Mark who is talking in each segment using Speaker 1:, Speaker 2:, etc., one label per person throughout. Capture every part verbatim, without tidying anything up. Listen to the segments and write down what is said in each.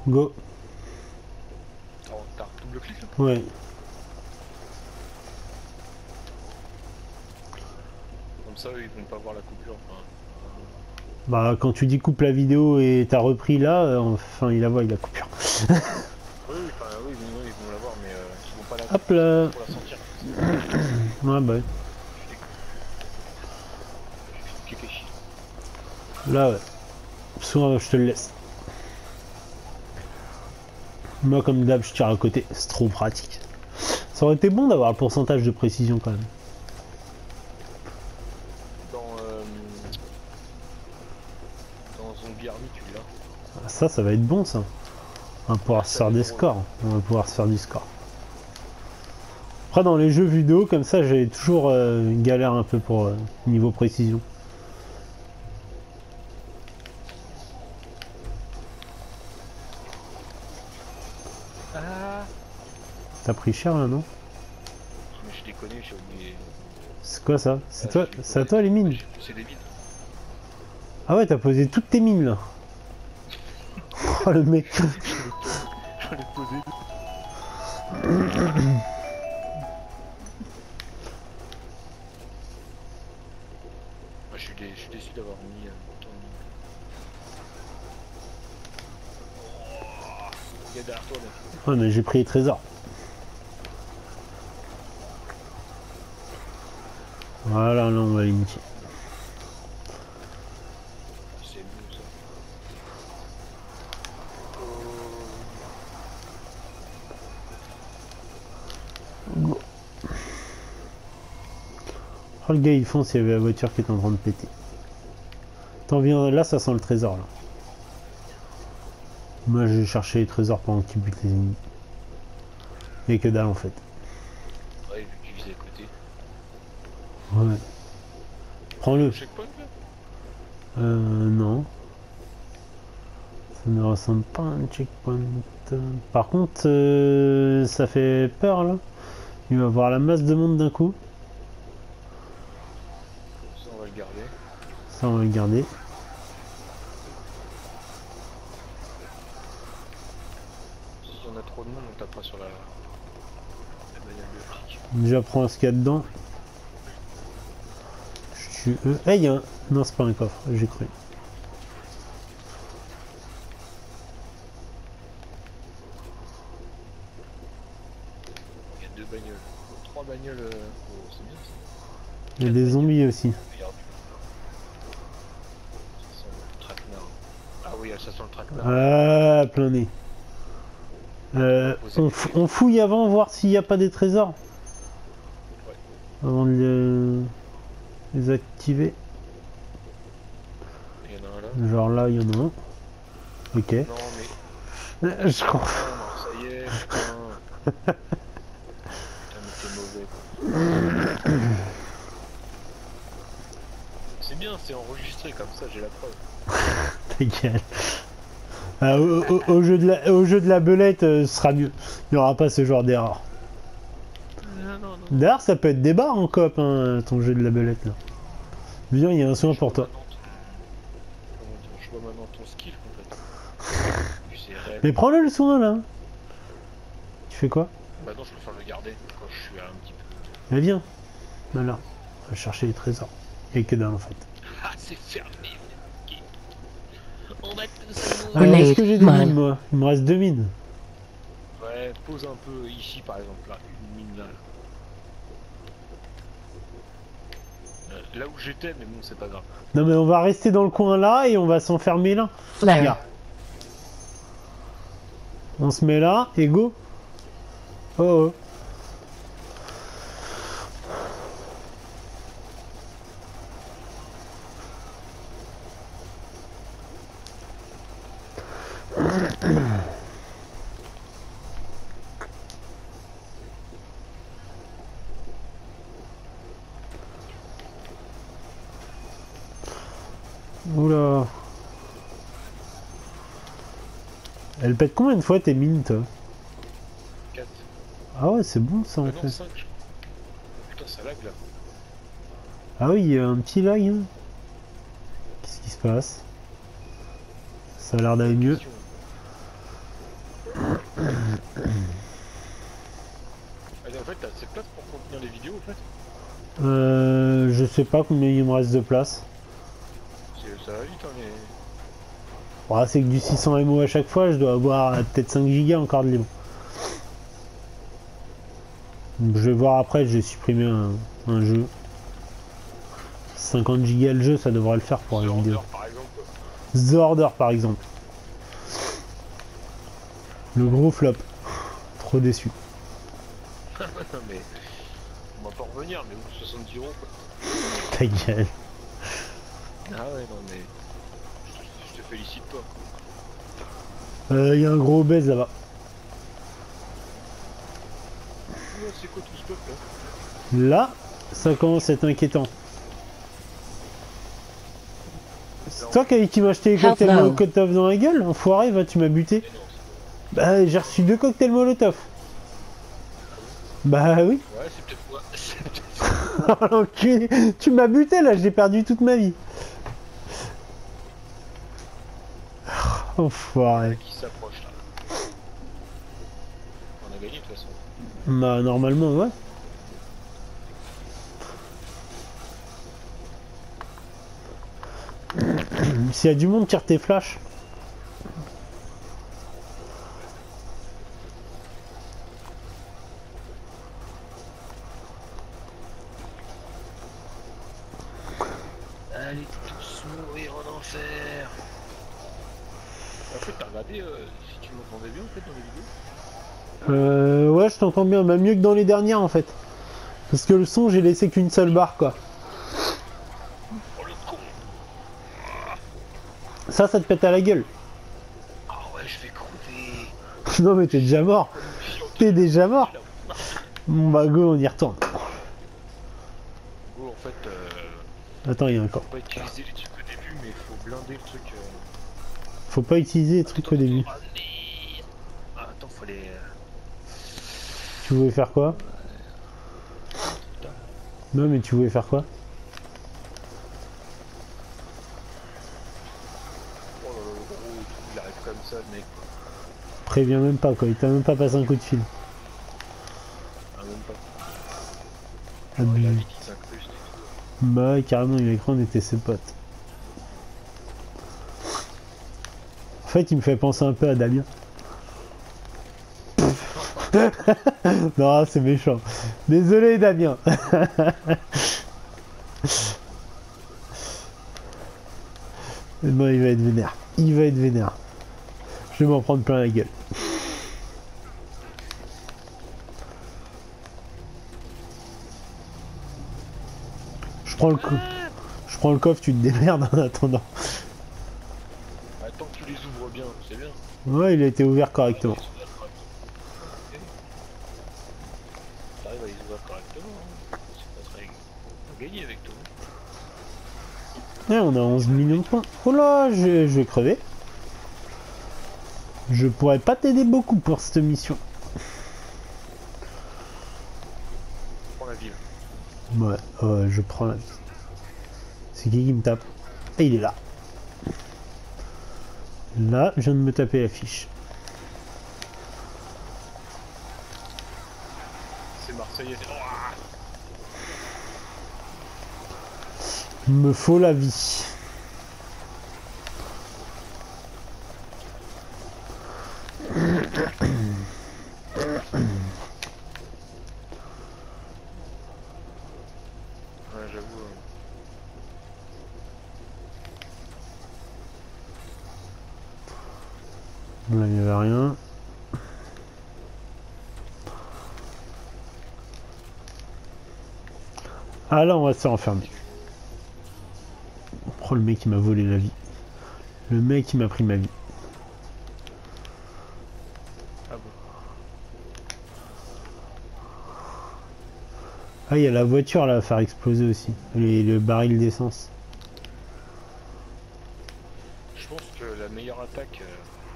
Speaker 1: Go.
Speaker 2: Oh, t'as double clic là?
Speaker 1: Ouais.
Speaker 2: Comme ça, eux, ils vont pas voir la coupure. Enfin,
Speaker 1: Bah quand tu dis coupe la vidéo et t'as repris là, euh, enfin il la voit, il la coupure.
Speaker 2: oui, oui, enfin, oui, oui, oui, ils vont la voir, mais euh, ils vont pas la,
Speaker 1: Hop là.
Speaker 2: pour la sentir.
Speaker 1: Ouais bah ouais.
Speaker 2: Je fais chier.
Speaker 1: Là ouais. Soit je te le laisse. Moi comme d'hab je tire à côté, c'est trop pratique. Ça aurait été bon d'avoir le pourcentage de précision quand même.
Speaker 2: Dans, euh, dans Zombie Army, tu l'as.
Speaker 1: Ça, ça va être bon ça. On va pouvoir se faire des scores. On va pouvoir se faire du score. Après dans les jeux vidéo comme ça j'ai toujours euh, une galère un peu pour euh, niveau précision.
Speaker 2: Ah,
Speaker 1: T'as pris cher là non?
Speaker 2: mais je déconne, j'ai oublié.
Speaker 1: C'est quoi ça? C'est
Speaker 2: Ah,
Speaker 1: toi, c'est à toi les mines?
Speaker 2: C'est des mines.
Speaker 1: Ah ouais t'as posé toutes tes mines là. Oh le mec.
Speaker 2: J'en ai posé deux. Moi, je suis, dé... je suis déçu d'avoir mis euh, autant de mines. Oh, il y a derrière toi, mec.
Speaker 1: Ouais mais j'ai pris les trésors. Voilà là on va les niquer.
Speaker 2: C'est bon ça.
Speaker 1: Go. Oh le gars il fonce, il y avait la voiture qui est en train de péter. T'en viens là ça sent le trésor là. Moi j'ai cherché les trésors pendant qu'ils butent les ennemis. Il n'y a que dalle en fait.
Speaker 2: Ouais, vu que tu visais à côté.
Speaker 1: Ouais. Prends-le.
Speaker 2: Checkpoint là?
Speaker 1: Euh non. Ça ne ressemble pas à un checkpoint. Par contre euh, ça fait peur là. Il va avoir la masse de monde d'un coup.
Speaker 2: Ça, on va le garder.
Speaker 1: Ça on va le garder.
Speaker 2: Si on a trop de monde, on tapera sur la, la bagnole de flic.
Speaker 1: Déjà prends ce qu'il y a dedans. Je tue eux. Eh, il y a un... Non, c'est pas un coffre, j'ai cru.
Speaker 2: Il y a deux bagnoles. Trois bagnoles. Euh... Oh, c'est bien ça.
Speaker 1: Il y a des zombies aussi.
Speaker 2: Regarde. Ça sent le traquenard. Ah oui, ça sent le traquenard.
Speaker 1: Ah, plein nez. Euh, on, f on fouille avant, voir s'il n'y a pas des trésors.
Speaker 2: Ouais.
Speaker 1: Avant de les, les activer.
Speaker 2: Il y en a un là.
Speaker 1: Genre là, il y en a un. Ok.
Speaker 2: Non, mais.
Speaker 1: Je crois.
Speaker 2: Non, ça y est, putain. Putain, mais t'es mauvais quoi. C'est bien, c'est enregistré comme ça, j'ai la preuve.
Speaker 1: Ta gueule. Ah, au, au, au, jeu de la, au jeu de la belette, euh, ce sera mieux. Il n'y aura pas ce genre d'erreur.
Speaker 2: Non, non, non.
Speaker 1: D'ailleurs, ça peut être des barres en coop, hein, ton jeu de la belette là. Viens, il y a un soin pour toi.
Speaker 2: Je vois maintenant ton skill complètement.
Speaker 1: Mais prends-le le soin là. Tu fais quoi?
Speaker 2: Bah non, je préfère le garder quand je suis un petit peu.
Speaker 1: Mais viens. Voilà. On va chercher les trésors. Et que dalle en fait.
Speaker 2: Ah, c'est fermé. On va tous
Speaker 1: Alors, est-ce que j'ai des mines moi? Il me reste deux mines.
Speaker 2: Ouais, pose un peu ici par exemple, là, une mine là. Là, là où j'étais, mais bon, c'est pas grave.
Speaker 1: Non mais on va rester dans le coin là et on va s'enfermer là. Regarde. On se met là et go. Oh oh. Oula. Elle pète combien de fois tes mines toi?
Speaker 2: quatre.
Speaker 1: Ah ouais c'est bon ça en
Speaker 2: Ah
Speaker 1: fait.
Speaker 2: non, cinq, je crois. Putain, ça lag là.
Speaker 1: Ah oui il y a un petit lag. Hein. Qu'est-ce qui se passe? Ça a l'air d'aller mieux.
Speaker 2: Ah, en fait, t'as assez de place pour contenir les vidéos en fait.
Speaker 1: Euh, je sais pas combien il me reste de place.
Speaker 2: C'est- Ça va vite, hein, mais.
Speaker 1: Bon, c'est que du six cents mégaoctets à chaque fois, je dois avoir euh, peut-être cinq gigas encore de libre. Donc, je vais voir après, je vais supprimer un, un jeu. cinquante gigas le jeu, ça devrait le faire pour
Speaker 2: The
Speaker 1: la vidéo.
Speaker 2: Order, par exemple. Quoi.
Speaker 1: The Order par exemple. Le gros flop. Trop déçu.
Speaker 2: non, mais. On va pas revenir, mais bon, soixante-dix euros quoi.
Speaker 1: Ta gueule.
Speaker 2: Ah ouais, non, mais. Je te, je te félicite toi.
Speaker 1: Il euh, y a un gros obèse là-bas.
Speaker 2: Ouais, c'est quoi tout ce peuple là?
Speaker 1: Là, ça commence à être inquiétant. C'est toi qui, qui m'as acheté les cocktails Molotov dans la gueule? Enfoiré, va, tu m'as buté. Bah, j'ai reçu deux cocktails Molotov. Bah oui.
Speaker 2: Ouais, c'est peut-être moi. C'est peut-être
Speaker 1: Oh l'enculé, tu m'as buté là, j'ai perdu toute ma vie. Enfoiré.
Speaker 2: qui s'approche là. On a gagné de toute façon.
Speaker 1: Bah normalement ouais. S'il y a du monde, tire tes flashs.
Speaker 2: Allez tous mourir en enfer. En fait, t'as regardé euh, si tu m'entendais bien en fait dans les vidéos?
Speaker 1: Euh ouais, je t'entends bien, même mieux que dans les dernières en fait. Parce que le son, j'ai laissé qu'une seule barre quoi.
Speaker 2: Oh le con.
Speaker 1: Ça, ça te pète à la gueule.
Speaker 2: Ah ouais, je vais crever.
Speaker 1: Non mais t'es déjà mort. T'es déjà mort. Bon bah go, on y retourne.
Speaker 2: Go, en fait, euh,
Speaker 1: Attends, il y a encore.
Speaker 2: faut pas utiliser les trucs au début, mais il faut blinder le truc. Euh...
Speaker 1: Faut pas utiliser les trucs au début.
Speaker 2: Ah, merde. Ah, attends, faut les. euh,
Speaker 1: Tu voulais faire quoi?
Speaker 2: Putain.
Speaker 1: Non mais tu voulais faire quoi?
Speaker 2: Oh là là, le gros truc, il arrive comme ça, le mec.
Speaker 1: Préviens même pas quoi, il t'a même pas passé un coup de fil.
Speaker 2: Ah, même pas.
Speaker 1: Ah,
Speaker 2: Oh, il a
Speaker 1: bu-
Speaker 2: vite, il s'incruste.
Speaker 1: Bah ouais, carrément, il l'écran, on était ses potes. En fait, il me fait penser un peu à Damien. Non, c'est méchant. Désolé, Damien. Non, il va être vénère. Il va être vénère. Je vais m'en prendre plein la gueule. Je prends le co- Je prends le coffre, tu te démerdes en attendant.
Speaker 2: Attends que tu les ouvres bien, c'est bien.
Speaker 1: Ouais, il a été ouvert correctement.
Speaker 2: T'arrives à les ouvrir correctement, hein. C'est pas très. On a gagné avec toi.
Speaker 1: Ouais, on a onze millions de points. Oh là, je, je vais crever. Je pourrais pas t'aider beaucoup pour cette mission.
Speaker 2: Prends la ville.
Speaker 1: Ouais, ouais, je prends la vie. C'est qui qui me tape? Et il est là. Là, je viens de me taper la fiche.
Speaker 2: C'est Marseillais. Oh,
Speaker 1: Il me faut la vie.
Speaker 2: ouais, j'avoue. hein.
Speaker 1: Là, il n'y avait rien. Ah là, on va se faire enfermer. Oh, le mec qui m'a volé la vie. Le mec qui m'a pris ma vie.
Speaker 2: Ah bon.
Speaker 1: Ah, il y a la voiture là à faire exploser aussi. Et le baril d'essence.
Speaker 2: Je pense que la meilleure attaque, euh,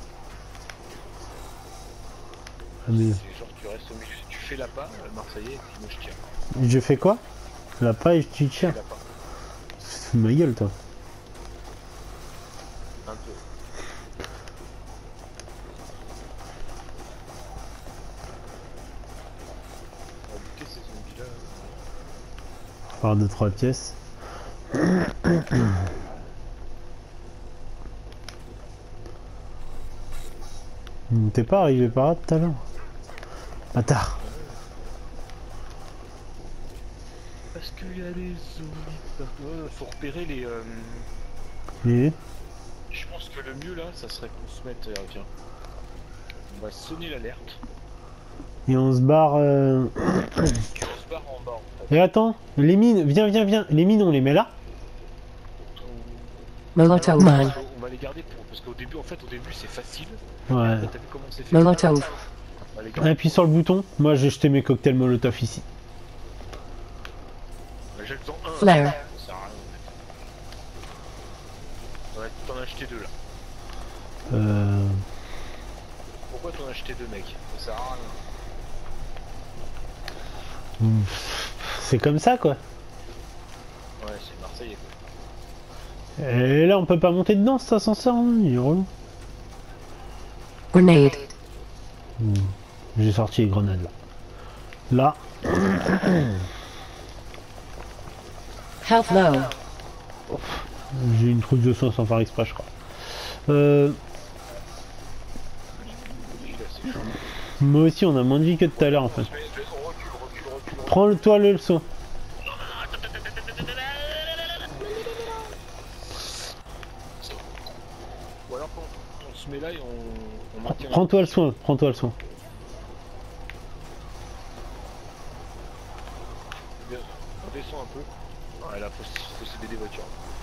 Speaker 1: Ah, mais...
Speaker 2: c'est genre tu restes au milieu. Tu fais la pas, euh, Marseillais, et puis moi je tire.
Speaker 1: Je fais quoi? La paille, tu
Speaker 2: Tu
Speaker 1: tires.
Speaker 2: fais la pas.
Speaker 1: Fous de ma gueule, toi.
Speaker 2: Un peu.
Speaker 1: Par deux trois pièces. T'es pas arrivé par là tout à l'heure? Bâtard.
Speaker 2: Parce qu'il y a des zombies. Ouais, faut repérer les. Euh...
Speaker 1: Et...
Speaker 2: Je pense que le mieux là, ça serait qu'on se mette. Euh, tiens. On va sonner l'alerte.
Speaker 1: Et on se barre. Euh...
Speaker 2: Et on se barre en bas en fait.
Speaker 1: Et attends, les mines, viens, viens, viens. Les mines, on les met là?
Speaker 3: Molotov
Speaker 2: On,
Speaker 3: man.
Speaker 2: on va les garder pour. Parce qu'au début, en fait, au début c'est facile.
Speaker 1: Ouais.
Speaker 2: T'as vu comment c'est fait?
Speaker 3: Molotov.
Speaker 2: On va les garder.
Speaker 1: Appuie sur le bouton. Moi, j'ai jeté mes cocktails Molotov ici.
Speaker 2: J'ai le temps un.
Speaker 3: Flare.
Speaker 2: Ça sert à rien en fait. Ouais, t'en as acheté deux là.
Speaker 1: Euh...
Speaker 2: Pourquoi t'en as acheté deux, mec? Ça sert à rien.
Speaker 1: C'est comme ça, quoi.
Speaker 2: Ouais, c'est Marseillais quoi.
Speaker 1: Et là, on peut pas monter dedans, cet ascenseur, hein, il est relou.
Speaker 3: Grenade.
Speaker 1: Hmm. J'ai sorti les grenades, là. Là.
Speaker 3: Health low.
Speaker 1: J'ai une trousse de soin sans faire exprès, je crois. Euh...
Speaker 2: Il est assez chaud.
Speaker 1: Moi aussi, on a moins de vie que tout à l'heure, en fait.
Speaker 2: On se met- on recule, recule, recule, recule.
Speaker 1: Prends-le-toi le leçon.
Speaker 2: Ou alors on, on se met là et on, on maintient.
Speaker 1: Prends-toi le soin, prends-toi le soin.
Speaker 2: Bien, on descend un peu. Ouais, là faut, faut céder des voitures.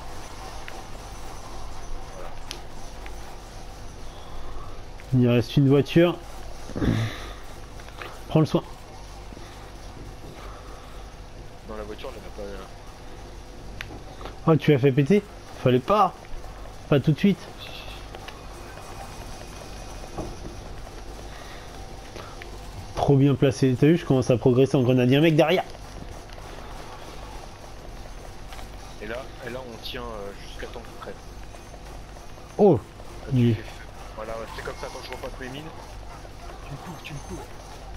Speaker 1: Il reste une voiture. Prends le soin.
Speaker 2: Dans la voiture, il n'y en a pas.
Speaker 1: Oh, tu as fait péter? Fallait pas. Pas tout de suite. Trop bien placé. T'as vu, je commence à progresser en grenadier. Un mec derrière.
Speaker 2: Et là, et là on tient euh, jusqu'à temps qu'on crève.
Speaker 1: Oh.
Speaker 2: Là, tu
Speaker 1: Il-
Speaker 2: fais feu. Voilà, ouais, c'est comme ça quand je repasse mes mines. Tu me couvres, tu me couvres.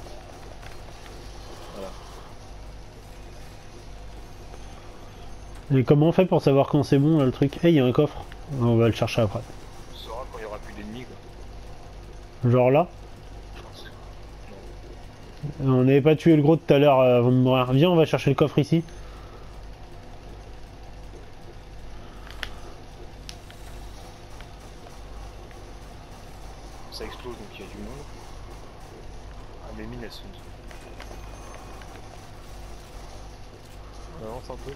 Speaker 2: Voilà.
Speaker 1: Et comment on fait pour savoir quand c'est bon là, le truc? Eh, il y a un coffre. On va le chercher après.
Speaker 2: On saura quand il n'y aura plus d'ennemis quoi.
Speaker 1: Genre là.
Speaker 2: Je pense que c'est-
Speaker 1: On n'avait pas tué le gros tout à l'heure euh, avant de mourir. Viens, on va chercher le coffre ici.
Speaker 2: Ça explose donc il y a du monde. Ah, mes mines elles sont. On avance un peu.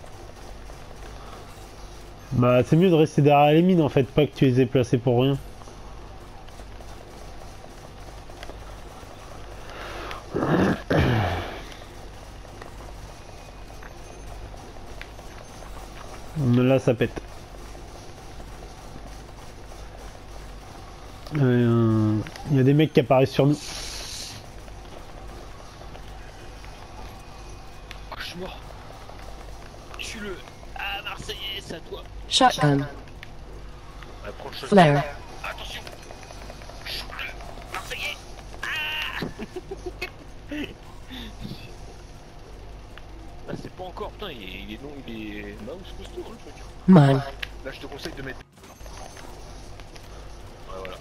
Speaker 1: Bah, c'est mieux de rester derrière les mines en fait, pas que tu les aies placées pour rien. Là, ça pète. Euh, Il y a des mecs qui apparaissent sur nous.
Speaker 2: Oh, je suis mort. Je suis le. Ah, Marseillais, c'est à toi.
Speaker 3: Shotgun.
Speaker 2: Ouais, prends le shot.
Speaker 3: Flare.
Speaker 2: Attention. Je suis le Marseillais. Ah Ah, c'est pas encore, putain, il est, il est long, il est mouse costaud hein, le truc.
Speaker 3: Mine.
Speaker 2: Là, je te conseille de mettre. Ouais, voilà.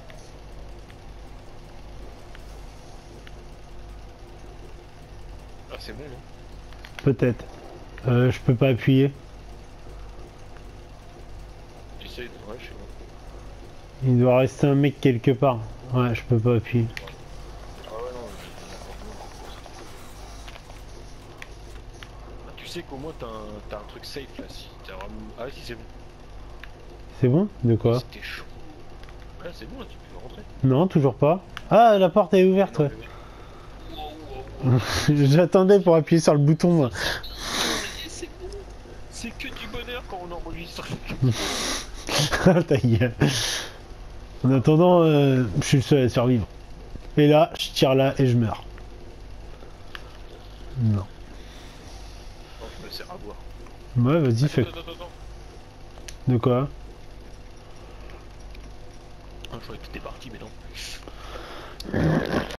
Speaker 2: Ah, c'est bon, non?
Speaker 1: Peut-être. Euh, je peux pas appuyer.
Speaker 2: J'essaye de. Ouais, je sais pas.
Speaker 1: Il doit rester un mec quelque part. Ouais, je peux pas appuyer.
Speaker 2: Ah, ouais, non, je- Ah, tu sais qu'au moins t'as un, t'as un truc safe là, si t'as vraiment. Ah, si, c'est bon.
Speaker 1: C'est bon? De quoi?
Speaker 2: C'était chaud. Là, c'est bon, là, tu peux rentrer.
Speaker 1: Non, toujours pas. Ah, la porte est ouverte, ouais. J'attendais pour appuyer sur le bouton, moi.
Speaker 2: C'est bon. C'est que du bonheur quand on enregistre.
Speaker 1: Ta gueule. En attendant, euh, je suis le seul à survivre. Et là, je tire là et je meurs. Non.
Speaker 2: Non, je me sers à boire.
Speaker 1: Ouais, vas-y, fais.
Speaker 2: Attends, attends, attends.
Speaker 1: De quoi?
Speaker 2: Ah, je croyais que t'étais parti, mais non.